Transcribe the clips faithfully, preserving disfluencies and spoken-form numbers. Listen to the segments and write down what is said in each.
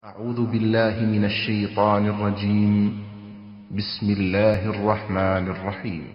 أعوذ بالله من الشيطان الرجيم بسم الله الرحمن الرحيم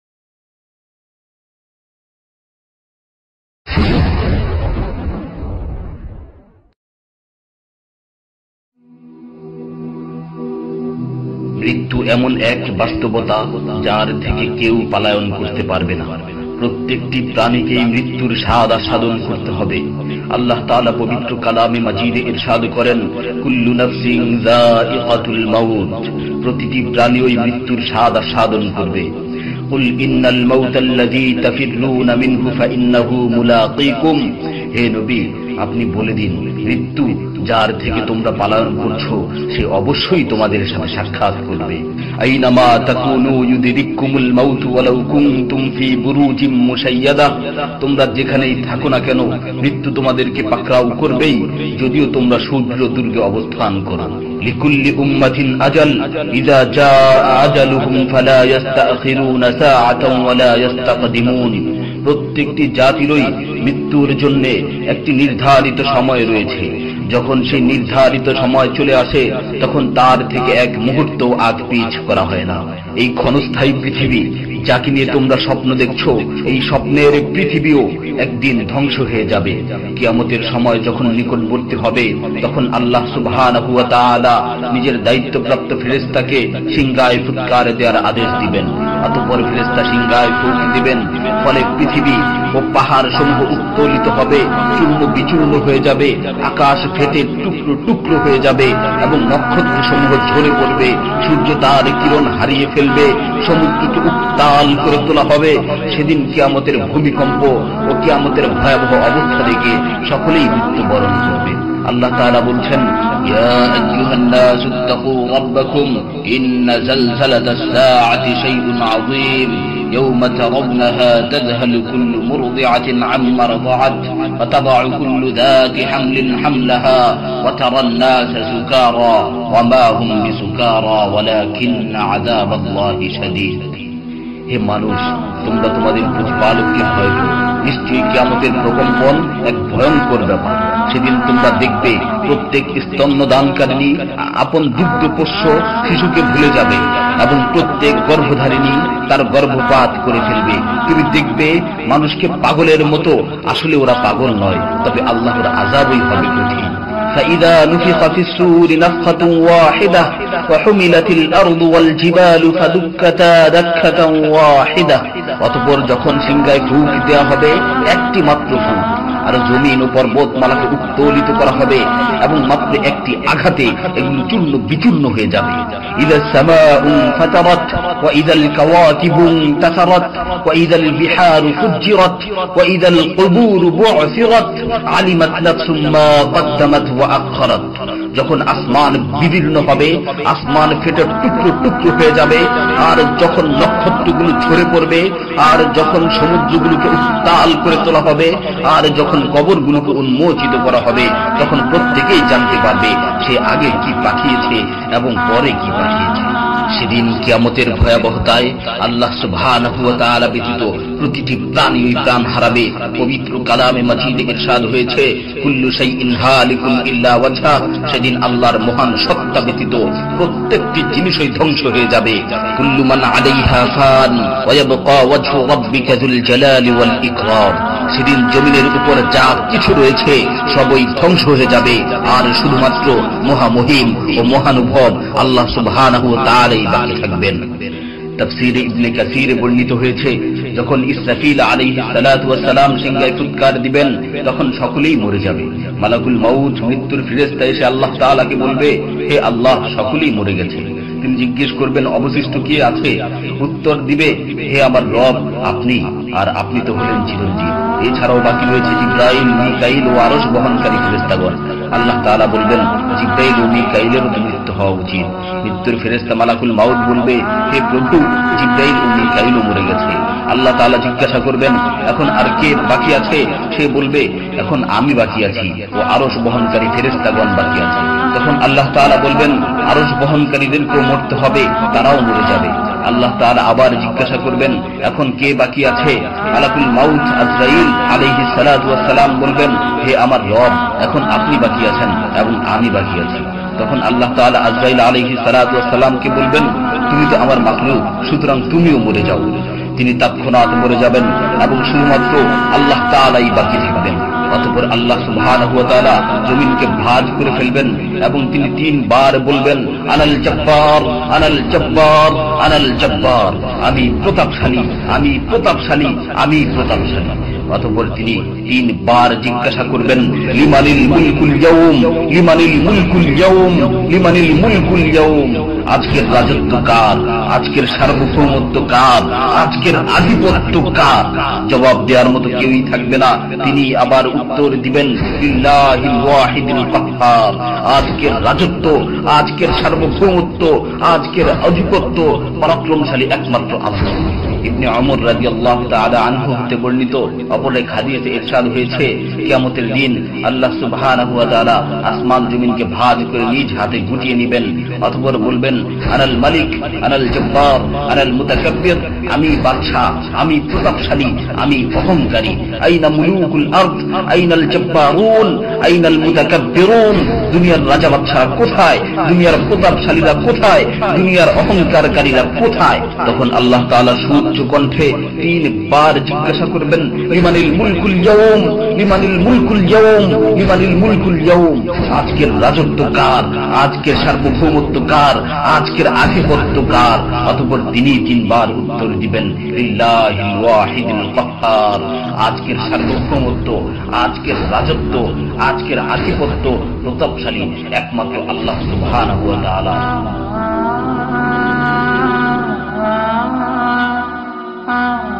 মৃত্যু এমন এক বাস্তবতা যার থেকে কেউ পলায়ন করতে পারবে না। প্রত্যেকটি প্রাণীকেই মৃত্যুর স্বাদ আস্বাদন করতে হবে। আল্লাহ তাআলা পবিত্র কালামে মাজিদে ইরশাদ করেন, কুল্লু নাফসিন যায়িকাতুল মাউত, প্রতিটি প্রাণী ওই মৃত্যুর স্বাদ আস্বাদন করবে। কুল ইন্নাল মাউতাল্লাযী তাফিররুনা মিনহু ফাইন্নাহু মুলাকীকুম, হে নবী আপনি বলে দিন, মৃত্যু যার থেকে তোমরা পালায়ন করছো সে অবশ্যই তোমাদের সাথে সাক্ষাৎ করবে। আইনামা তাকুনু ইউদরিকুমুল মাউত ওয়ালাউ কুনতুম ফি বুরুজিম মুশাইয়াদা, তোমরা যেখানেই থাকো না কেন মৃত্যু তোমাদেরকে পাকড়াও করবেই, যদিও তোমরা সূর্য দুর্গে অবস্থান করো। লিকুল্লি উম্মাতিন আজাল ইযা জাআ আজালুহুম ফালা ইস্তাখিরুনা সাআতান ওয়ালা ইস্তাকদিমুন, প্রত্যেকটি জাতিরই মৃত্যুর জন্য একটি নির্ধারিত সময় রয়েছে। যখন সেই নির্ধারিত সময় চলে আসে তখন তার থেকে এক মুহূর্ত আগ পিছ করা হয় না। এই ক্ষণস্থায়ী পৃথিবী যাকে নিয়ে তোমরা স্বপ্ন দেখছো, এই স্বপ্নের পৃথিবীও একদিন ধ্বংস হয়ে যাবে। কিয়ামতের সময় যখন নিকটবর্তী হবে তখন আল্লাহ সুবহানাহু ওয়া তাআলা নিজের দায়িত্বপ্রাপ্ত ফেরেশতাকে সিংহায় ফুৎকার দেওয়ার আদেশ দিবেন। অতঃপর ফেরেশতা সিংহায় ফুঁক দিবেন, ফলে পৃথিবী ও পাহাড় সমূহ উত্তোলিত হবে, চূর্ণ বিচূর্ণ হয়ে যাবে, আকাশ ফেটে টুকরো টুকরো হয়ে যাবে এবং নক্ষত্র সমূহ ঝরে পড়বে, সূর্য তার কিরণ হারিয়ে ফেলবে, সমুদ্রকে উত্তাল করে তোলা হবে। সেদিন কিয়ামতের ভূমিকম্প ও কিয়ামতের ভয়াবহ অবস্থা দেখে সকলেই মৃত্যুবরণ করবে। আল্লাহ তাআলা বলছেন, ইয়া আইয়ুহান নাসু ইত্তাকু রাব্বাকুম ইন্না যালযালাতাস সাআতি শাইউন আযীম يوم ترونها تذهل كل مرضعة عما رضعت وتضع كل ذات حمل حملها وترى الناس سكارى وما هم بسكارى ولكن عذاب الله شديد। হে মানুষ, তোমরা তোমাদের প্রতিপালককে ভয় করো, নিশ্চয়ই কিয়ামতের প্রকম্পন এক ভয়ঙ্কর ব্যাপার। সেদিন তোমরা দেখবে প্রত্যেক স্তন্যদানকারিণী আপন দুগ্ধপোষ্য শিশুকে ভুলে যাবে এবং প্রত্যেক গর্ভধারিণী তার গর্ভপাত করে ফেলবে। তুমি দেখবে মানুষকে পাগলের মতো, আসলে ওরা পাগল নয়, তবে আল্লাহর আযাবই হবে কঠিন। فإذا نفخ في الصور نفخة واحدة وحملت الأرض والجبال فدكتا دكة واحدة, অতঃপর যখন সিংহায় ফুঁক দেওয়া হবে একটি মাত্র ফুঁক, আর জমিন ও পর্বতমালাকে উত্তোলিত করা হবে এবং মাত্র একটি আঘাতে এগুলো চূর্ণ বিচূর্ণ হয়ে যাবে। ইযা সামাউ ফাতারাত ওয়া ইযাল কাওয়াকিবু ইনতাসারাত ওয়া ইযাল বিহারু ফুজ্জিরাত ওয়া ইযাল কুবুরু বু'সিরাত আলিমাত নাফসুম মা কদ্দামাত ওয়া আখখারাত, যখন আসমান বিদীর্ণ হবে, আসমান ফেটে টুকরো টুকরো হয়ে যাবে, আর যখন নক্ষত্রগুলো ঝরে পড়বে, আর যখন সমুদ্রগুলোকে উত্তাল করে তোলা হবে, আর যখন কবরগুলোকে উন্মোচিত করা হবে, তখন প্রত্যেকেই জানতে পারবে সে আগে কি পাঠিয়েছে এবং পরে কি পাঠিয়েছে। সেদিন কিয়ামতের ভয়াবহতায় আল্লাহ সুবহানাহু ওয়া তাআলা ব্যতীত প্রতিটি প্রাণী প্রাণ হারাবে। পবিত্র কালামে মাজিদে ইরশাদ হয়েছে, কুল্লু শাইইন হালিকুন ইল্লা ওয়াজহা, সেদিন আল্লাহর মহান সত্তা ব্যতীত প্রত্যেকটি জিনিসই ধ্বংস হয়ে যাবে। কুল্লু মান আলাইহা ফান ওয়া ইয়াবকা ওয়াজহু রাব্বিকা যুল জালালি ওয়াল ইকরাম, সেদিন জমিনের উপর যা কিছু রয়েছে সবই ধ্বংস হয়ে যাবে, আর শুধুমাত্র মহামহিম ও মহানুভব আল্লাহ সুবহানাহু ওয়া তাআলাই বাকি থাকবেন। তাফসীরে ইবনে কাসীরে বর্ণিত হয়েছে, যখন ইসরাফিল আলাইহিস সালাতু ওয়াস সালাম সিংহায় ফুৎকার দিবেন তখন সকলেই মরে যাবে। মালাকুল মাউত মৃত্যুর ফেরেশতা এসে আল্লাহ তাআলাকে বলবে, হে আল্লাহ, সকলেই মরে গেছে। তিনি জিজ্ঞেস করবেন, অবশিষ্ট কে আছে? উত্তর দিবে, হে আমার রব, আপনি, আর আপনি তো হলেন চিরঞ্জীব। এছাড়াও বাকি রয়েছে জিবরাইল, মিকাইল ও আরশ বহনকারী ফেরেশতাগণ। আল্লাহ তাআলা বলবেন, জিবরাইল ও মিকাইলেরও তো মৃত্যু হওয়া উচিত। মৃত্যুর ফেরেশতা মালাকুল মাউত বলবে, হে প্রভু, জিবরাইল ও মিকাইলও মরে গেছে। আল্লাহ তাআলা জিজ্ঞাসা করবেন, এখন আর কে বাকি আছে? সে বলবে, এখন আমি বাকি আছি ও আরশ বহনকারী ফেরেশতাগণ বাকি আছে। তখন আল্লাহ তাআলা বলবেন, আরশ বহনকারীদেরকেও মরতে হবে, তারাও মরে যাবে। আল্লাহ তাআলা আবার জিজ্ঞাসা করবেন, এখন কে বাকি আছে? মালাকুল মাউত আজরাইল আলাইহিস সালাতু ওয়াস সালাম বলবেন, হে আমার রব, এখন আপনি বাকি আছেন এবং আমি বাকি আছি। তখন আল্লাহ তাআলা আজরাইল আলাইহিস সালাতু ওয়াস সালামকে বলবেন, তুমি তো আমার মাখলুক, সুতরাং তুমিও মরে যাও। তিনি তৎক্ষণাৎ মরে যাবেন এবং শুধুমাত্র আল্লাহ তাআলাই বাকি থাকবেন। অতঃপর আল্লাহ সুবহানাহু ওয়া তাআলা জমিনকে ভাঁজ করে ফেলবেন এবং তিনি তিনবার বলবেন, আনাল জব্বার, আনাল জব্বার, আনাল জব্বার, আমি প্রতাপশালী, আমি প্রতাপশালী, আমি প্রতাপশালী। অতঃপর তিনি তিনবার জিজ্ঞাসা করবেন, লিমানিল মুলকুল ইয়াউম, লিমানিল মুলকুল ইয়াউম, লিমানিল মুলকুল ইয়াউম, আজকের রাজত্ব কার, আজকের সার্বভৌমত্ব কার, আজকের আধিপত্য কার? জবাব দেওয়ার মতো কেউই থাকবে না। তিনি আবার উত্তর দিবেন, লিল্লাহিল ওয়াহিদিল কাহ্হার, আজকের রাজত্ব, আজকের সার্বভৌমত্ব, আজকের আধিপত্য পরাক্রমশালী একমাত্র আল্লাহ। ইবনে ওমর রাদিয়াল্লাহু তাআলা আনহু হতে বর্ণিত অপর এক হাদিসে ইরশাদ হয়েছে, কিয়ামতের দিন আল্লাহ সুবহানাহু ওয়া তাআলা আসমান জমিনকে ভাঁজ করে নিজ হাতে গুটিয়ে নেবেন। অতঃপর বলবেন, আনাল মালিক, আনাল জব্বার, আনাল মুতাকাব্বির, আমি বাদশা, আমি প্রতাপশালী, আমি অহংকারী। আইনা মুলুকুল আরদ, আইনাল জব্বারুন, আইনাল মুতাকাব্বিরুন, দুনিয়ার রাজা বাদশা কোথায়, দুনিয়ার প্রতাপশালীরা কোথায়, দুনিয়ার অহংকারকারীরা কোথায়? তখন আল্লাহ তাআলা সুউচ্চ কণ্ঠে তিনবার জিজ্ঞাসা করবেন, লিমানিল মুলকুল ইয়াউম, লিমানিল মুলকুল ইয়াউম, লিমানিল মুলকুল ইয়াউম, আজকের রাজত্ব কার, আজকের সার্বভৌমত্ব কার, আজকের আধিপত্য কার? অতঃপর তিনি তিনবার উত্তর দিবেন, লিল্লাহিল ওয়াহিদিল কাহ্হার, আজকের সার্বভৌমত্ব, আজকের রাজত্ব, আজকের আধিপত্য প্রতাপশালী একমাত্র আল্লাহ সুবহানাহু ওয়া তাআলা।